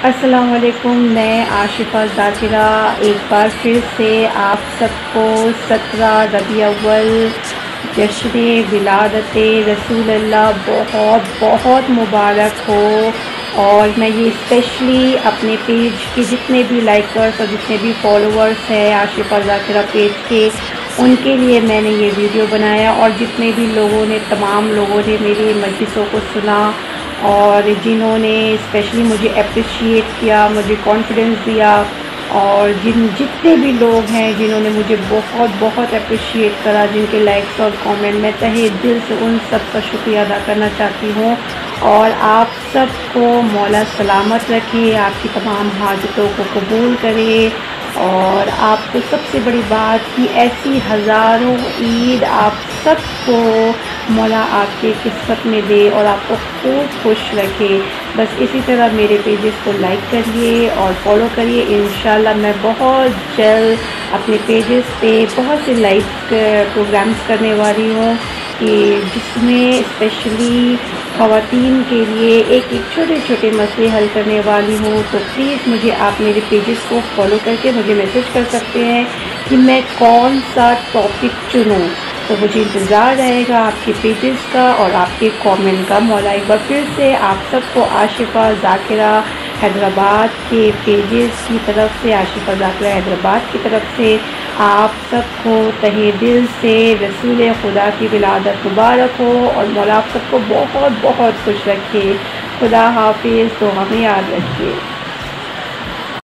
अस्सलाम वालेकुम। मैं आशिफ़ा ज़ाकिरा एक बार फिर से आप सबको 17 रबी अव्वल जश्न विलादत रसूल अल्लाह बहुत बहुत मुबारक हो। और मैं ये स्पेशली अपने पेज के जितने भी लाइकर्स और जितने भी फॉलोअर्स हैं आशिफ़ा ज़ाकिरा पेज के, उनके लिए मैंने ये वीडियो बनाया। और जितने भी लोगों ने, तमाम लोगों ने मेरी मजलिसों को सुना और जिन्होंने स्पेशली मुझे अप्रिशिएट किया, मुझे कॉन्फिडेंस दिया, और जितने भी लोग हैं जिन्होंने मुझे बहुत बहुत अप्रिशिएट करा, जिनके लाइक्स और कमेंट, मैं तहे दिल से उन सब का शुक्रिया अदा करना चाहती हूँ। और आप सबको मौला सलामत रखे, आपकी तमाम हाजतों को कबूल करे। और आपको सबसे बड़ी बात कि ऐसी हज़ारों ईद आप सबको मौला आपके किस्मत में दे और आपको खूब खुश रखे। बस इसी तरह मेरे पेजेस को लाइक करिए और फॉलो करिए। इंशाल्लाह मैं बहुत जल्द अपने पेजेस पे बहुत से लाइव प्रोग्राम्स करने वाली हूँ कि जिसमें स्पेशली ख़वातीन के लिए एक एक छोटे छोटे मसले हल करने वाली हूँ। तो प्लीज़ मुझे आप मेरे पेजेस को फॉलो करके मुझे मैसेज कर सकते हैं कि मैं कौन सा टॉपिक चुनूँ। तो मुझे इंतज़ार रहेगा आपके पेजेस का और आपके कमेंट का। मौला एक बार फिर से आप सबको आशिफ़ा ज़ाकिरा हैदराबाद के पेजेस की तरफ से, आशिफ़ा ज़ाकिरा हैदराबाद की तरफ से आप सबको तहे दिल से रसूल खुदा की विलादत मुबारक हो। और मौला आप सबको बहुत बहुत खुश रखे। खुदा हाफिज़। तो हमें याद रखिए।